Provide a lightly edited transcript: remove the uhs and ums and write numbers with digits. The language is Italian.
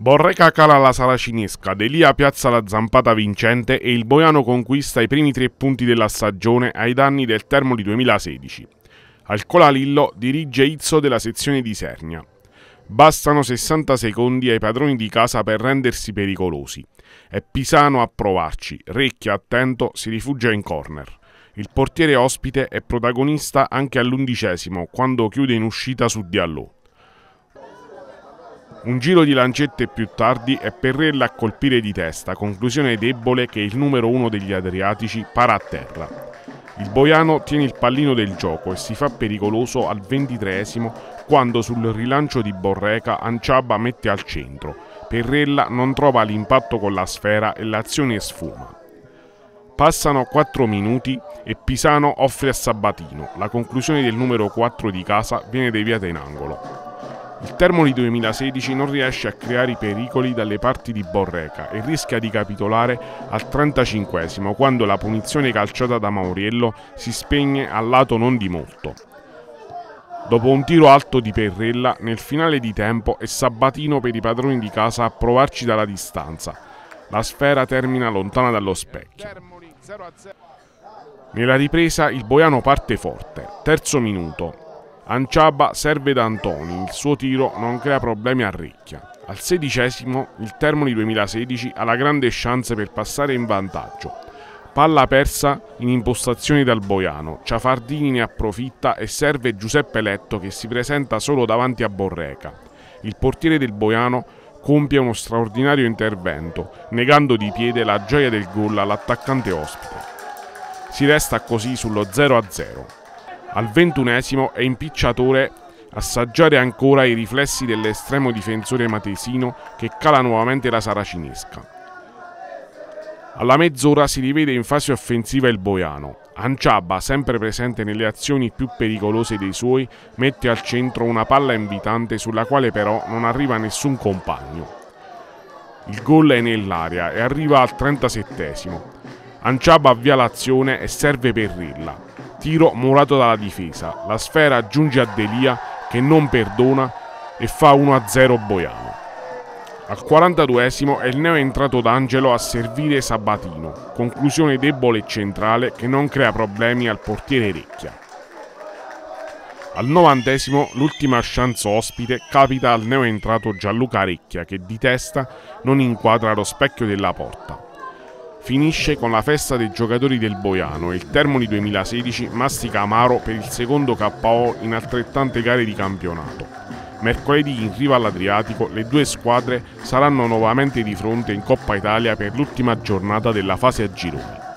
Borreca cala la Saracinesca, Delia piazza la zampata vincente e il Boiano conquista i primi 3 punti della stagione ai danni del Termoli 2016. Al Colalillo dirige Izzo della sezione di Sernia. Bastano 60 secondi ai padroni di casa per rendersi pericolosi. È Pisano a provarci, Recchia attento si rifugia in corner. Il portiere ospite è protagonista anche all'11° quando chiude in uscita su Diallo. Un giro di lancette più tardi è Perrella a colpire di testa, conclusione debole che il numero 1 degli Adriatici para a terra. Il Boiano tiene il pallino del gioco e si fa pericoloso al 23° quando sul rilancio di Borreca Anciabba mette al centro. Perrella non trova l'impatto con la sfera e l'azione sfuma. Passano 4 minuti e Pisano offre a Sabatino. La conclusione del numero 4 di casa viene deviata in angolo. Il Termoli 2016 non riesce a creare i pericoli dalle parti di Borreca e rischia di capitolare al 35° quando la punizione calciata da Mauriello si spegne al lato non di molto. Dopo un tiro alto di Perrella, nel finale di tempo è Sabatino per i padroni di casa a provarci dalla distanza. La sfera termina lontana dallo specchio. Nella ripresa il Boiano parte forte. Terzo minuto. Anciabba serve da Antoni, il suo tiro non crea problemi a Recchia. Al 16° il Termoli 2016 ha la grande chance per passare in vantaggio. Palla persa in impostazione dal Boiano, Ciafardini ne approfitta e serve Giuseppe Letto che si presenta solo davanti a Borreca. Il portiere del Boiano compie uno straordinario intervento, negando di piede la gioia del gol all'attaccante ospite. Si resta così sullo 0-0. Al 21° è impicciatore assaggiare ancora i riflessi dell'estremo difensore matesino che cala nuovamente la Saracinesca. Alla mezz'ora si rivede in fase offensiva il Boiano. Anciabba, sempre presente nelle azioni più pericolose dei suoi, mette al centro una palla invitante sulla quale però non arriva nessun compagno. Il gol è nell'aria e arriva al 37°. Anciabba avvia l'azione e serve Perrella. Tiro murato dalla difesa, la sfera giunge a Delia che non perdona e fa 1-0 Boiano. Al 42° è il neo entrato d'Angelo a servire Sabatino, conclusione debole e centrale che non crea problemi al portiere Recchia. Al 90° l'ultima chance ospite capita al neo entrato Gianluca Recchia che di testa non inquadra lo specchio della porta. Finisce con la festa dei giocatori del Boiano e il Termoli 2016 mastica amaro per il secondo KO in altrettante gare di campionato. Mercoledì in riva all'Adriatico le due squadre saranno nuovamente di fronte in Coppa Italia per l'ultima giornata della fase a gironi.